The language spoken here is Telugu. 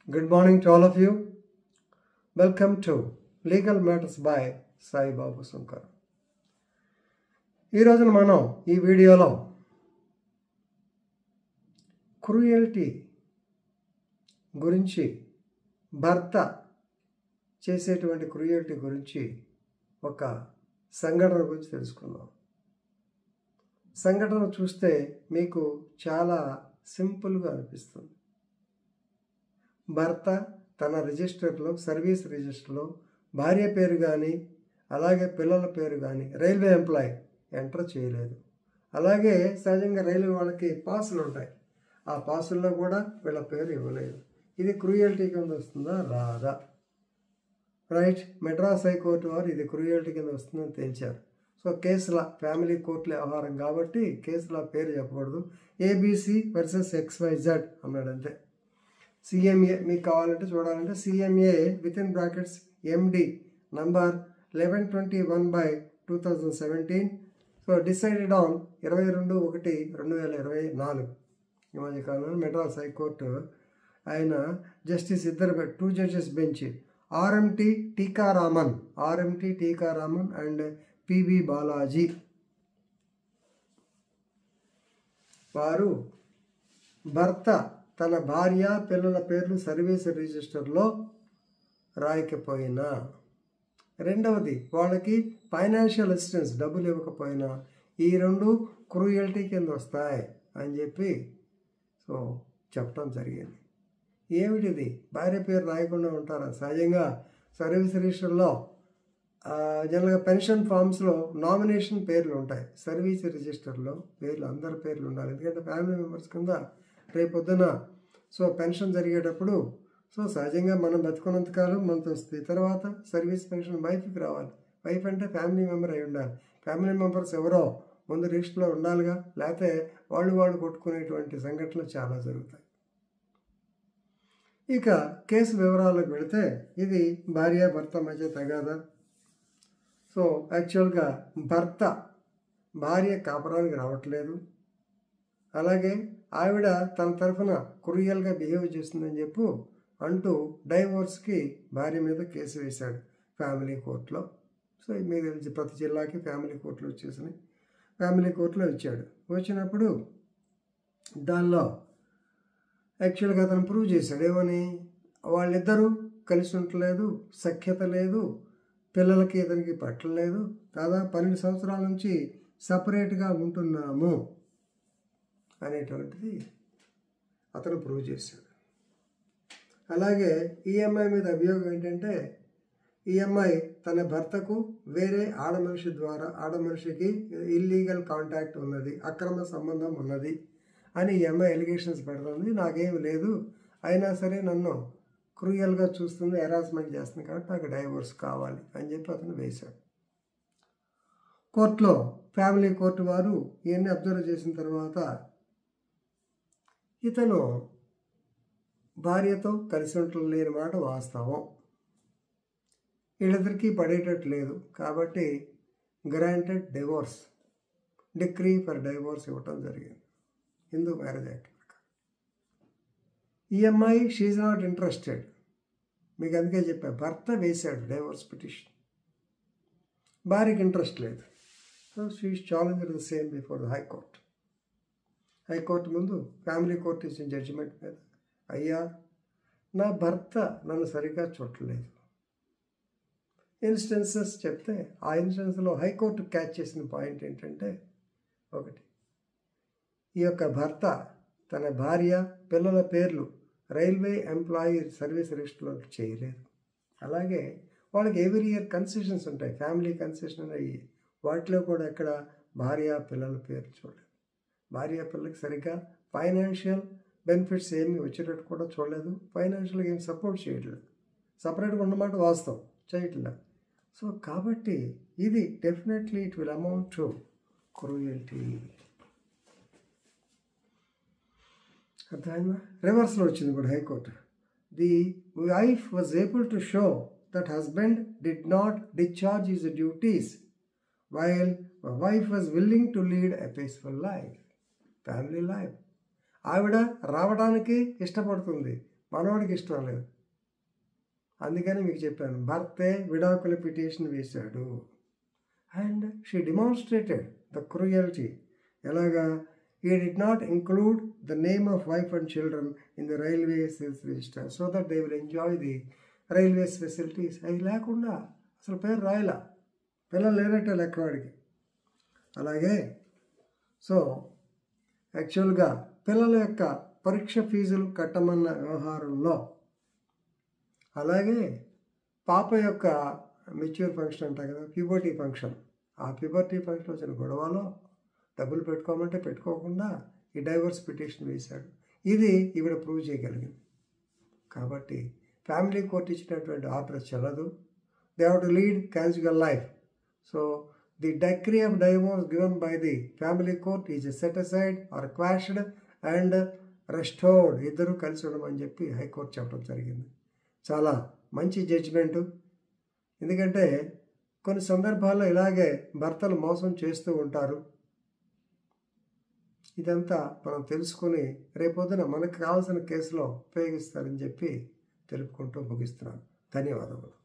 Good morning to all of you. Welcome to Legal Matters by Sai Babu Sunkar. ఈ రోజున మనం ఈ వీడియోలో క్రూయల్టీ గురించి, భర్త చేసేటువంటి క్రూయల్టీ గురించి ఒక సంఘటన గురించి తెలుసుకుందాం. సంఘటన చూస్తే మీకు చాలా సింపుల్గా అనిపిస్తుంది. భర్త తన రిజిస్టర్లో, సర్వీస్ రిజిస్టర్లో భార్య పేరు కానీ అలాగే పిల్లల పేరు కానీ రైల్వే ఎంప్లాయీ ఎంటర్ చేయలేదు. అలాగే సహజంగా రైల్వే వాళ్ళకి పాసులు ఉంటాయి, ఆ పాసుల్లో కూడా వీళ్ళ పేరు ఇవ్వలేదు. ఇది క్రూయల్టీ కింద వస్తుందా రాదా? రైట్, మెడ్రాస్ హైకోర్టు వారు ఇది క్రూయల్టీ కింద వస్తుందని తేల్చారు. సో కేసుల ఫ్యామిలీ కోర్టుల వ్యవహారం కాబట్టి కేసుల పేరు చెప్పకూడదు. ఏబీసీ వర్సెస్ XYZ అన్నాడు అంతే. CMA మీకు కావాలంటే చూడాలంటే CMA within brackets MD number 1121/2017. So decided on 22/1/2024. ఈ మధ్యకాలంలో మెడ్రాస్ హైకోర్టు ఆయన జస్టిస్ ఇద్దరు 2 judges bench RMT Tikaraman and PB Balaji వారు భర్త తన భార్య పిల్లల పేర్లు సర్వీస్ రిజిస్టర్లో రాయకపోయినా, రెండవది వాళ్ళకి ఫైనాన్షియల్ అసిస్టెన్స్ డబ్బులు ఇవ్వకపోయినా ఈ రెండు క్రూయల్టీ కింద వస్తాయి అని చెప్పి సో చెప్పడం జరిగింది. ఏమిటిది? భార్య పేరు రాయకుండా ఉంటారా? సహజంగా సర్వీస్ రిజిస్టర్లో జనరల్గా పెన్షన్ ఫామ్స్లో నామినేషన్ పేర్లు ఉంటాయి. సర్వీస్ రిజిస్టర్లో పేర్లు అందరి పేర్లు ఉండాలి. ఎందుకంటే ఫ్యామిలీ మెంబర్స్ కింద రేపొద్దున సో పెన్షన్ జరిగేటప్పుడు సో సహజంగా మనం బతుకున్నంతకాలం మనతో వస్తుంది. తర్వాత సర్వీస్ పెన్షన్ వైఫ్కి రావాలి. వైఫ్ అంటే ఫ్యామిలీ మెంబర్ అయి ఉండాలి. ఫ్యామిలీ మెంబర్స్ ఎవరో ముందు లిస్టులో ఉండాలిగా, లేకపోతే వాళ్ళు కొట్టుకునేటువంటి సంఘటనలు చాలా జరుగుతాయి. ఇక కేసు వివరాలకు వెళితే ఇది భార్య భర్త మధ్య తగాదా. సో యాక్చువల్గా భర్త భార్య కాపురానికి రావట్లేదు, అలాగే ఆవిడ తన తరఫున క్రూయల్గా బిహేవ్ చేస్తుందని చెప్పు అంటూ డైవోర్స్కి భార్య మీద కేసు వేశాడు ఫ్యామిలీ కోర్టులో. సో మీకు తెలిసి ప్రతి జిల్లాకి ఫ్యామిలీ కోర్టులు వచ్చేసినాయి. ఫ్యామిలీ కోర్టులో ఇచ్చాడు. వచ్చినప్పుడు దానిలో యాక్చువల్గా అతను ప్రూవ్ చేశాడు. ఏమని? వాళ్ళిద్దరూ కలిసి ఉండలేదు, సఖ్యత లేదు, పిల్లలకి ఇతనికి పట్టలేదు, దాదాపు 12 సంవత్సరాల నుంచి సపరేట్గా ఉంటున్నాము అనేటువంటిది అతను ప్రూవ్ చేశాడు. అలాగే ఈఎంఐ మీద అభియోగం ఏంటంటే ఈఎంఐ తన భర్తకు వేరే ఆడమనిషికి ఇల్లీగల్ కాంటాక్ట్ ఉన్నది, అక్రమ సంబంధం ఉన్నది అని ఈఎంఐ ఎలిగేషన్స్ పెడుతుంది. నాకేం లేదు, అయినా సరే నన్ను క్రూయల్గా చూస్తుంది, హెరాస్మెంట్ చేస్తుంది, కాబట్టి నాకు డైవోర్స్ కావాలి అని చెప్పి అతను వేశాడు. కోర్టులో ఫ్యామిలీ కోర్టు వారు ఇవన్నీ అబ్జర్వ్ చేసిన తర్వాత ఇతను భార్యతో కలిసి ఉండలేని మాట వాస్తవం, వీళ్ళిద్దరికీ పడేటట్టు లేదు, కాబట్టి granted divorce, decree for divorce ఇవ్వటం జరిగింది హిందూ మ్యారేజ్ యాక్ట్ ప్రకారం. ఈఎంఐ షీఈ్ నాట్ ఇంట్రెస్టెడ్. మీకు అందుకే చెప్పా, భర్త వేశాడు డైవోర్స్ పిటిషన్, భార్యకి ఇంట్రెస్ట్ లేదు. So she's challenged the same before the high court. High court ముందు ఫ్యామిలీ కోర్టు ఇచ్చిన జడ్జిమెంట్ మీద, అయ్యా నా భర్త నన్ను సరిగ్గా చూడలేదు ఇన్స్టెన్సెస్ చెప్తే, ఆ ఇన్స్టెన్స్లో హైకోర్టు క్యాచ్ చేసిన పాయింట్ ఏంటంటే, ఒకటి, ఈ యొక్క భర్త తన భార్య పిల్లల పేర్లు రైల్వే ఎంప్లాయీ సర్వీస్ రిజిస్టర్లో చేయలేదు. అలాగే వాళ్ళకి ఎవ్రీ ఇయర్ కన్సెషన్స్ ఉంటాయి, ఫ్యామిలీ కన్సెషన్ అయ్యి, వాటిలో కూడా ఎక్కడ భార్య పిల్లల పేర్లు చూడలేదు. భార్య పిల్లలకి సరిగ్గా ఫైనాన్షియల్ బెనిఫిట్స్ ఏమి వచ్చేటట్టు కూడా చూడలేదు, ఫైనాన్షియల్గా ఏమి సపోర్ట్ చేయట్లేదు, సపరేట్గా ఉన్నమాట వాస్తవం, చేయట్లేదు. సో కాబట్టి ఇది definitely it will amount to cruelty. అర్థమైందా? రివర్స్లో వచ్చింది ఇప్పుడు high court. The wife was able to show that husband did not discharge his duties while wife was willing to lead a peaceful life, family life. ఆవిడ రావడానికి ఇష్టపడుతుంది, మనవాడికి ఇష్టం లేదు. అందుకని మీకు చెప్పాను, భర్తే విడాకుల పిటిషన్ వేశాడు. And she demonstrated the cruelty. ఎలాగా? he did not include the name of wife and children in the railway sales register so that they will enjoy the railways facilities. అది లేకుండా అసలు పేరు రాయలా, పిల్లలు లేనట్టే లెక్కవాడికి. అలాగే సో యాక్చువల్గా పిల్లల యొక్క పరీక్ష ఫీజులు కట్టమన్న వ్యవహారంలో, అలాగే పాప యొక్క మెచ్యూర్ ఫంక్షన్ అంటారు కదా, ప్యూబర్టీ ఫంక్షన్, ఆ ప్యూబర్టీ ఫంక్షన్ వచ్చిన గొడవలో డబ్బులు పెట్టుకోమంటే పెట్టుకోకుండా ఈ డైవర్స్ పిటిషన్ వేశాడు. ఇది ఈవిడ ప్రూవ్ చేయగలిగింది. కాబట్టి ఫ్యామిలీ కోర్ట్ ఇచ్చినటువంటి ఆర్డర్ చెల్లదు. They have to lead conjugal life. So the decree of divorce given by the family court is set aside or quashed and restored. ఇద్దరు కలిసి ఉండమని చెప్పి హైకోర్టు చెప్పడం జరిగింది. చాలా మంచి జడ్జిమెంటు. ఎందుకంటే కొన్ని సందర్భాల్లో ఇలాగే భర్తలు మోసం చేస్తూ ఉంటారు. ఇదంతా మనం తెలుసుకొని రేపొద్దున మనకు కావాల్సిన కేసులో ఉపయోగిస్తారని చెప్పి తెలుపుకుంటూ ముగిస్తున్నాను. ధన్యవాదములు.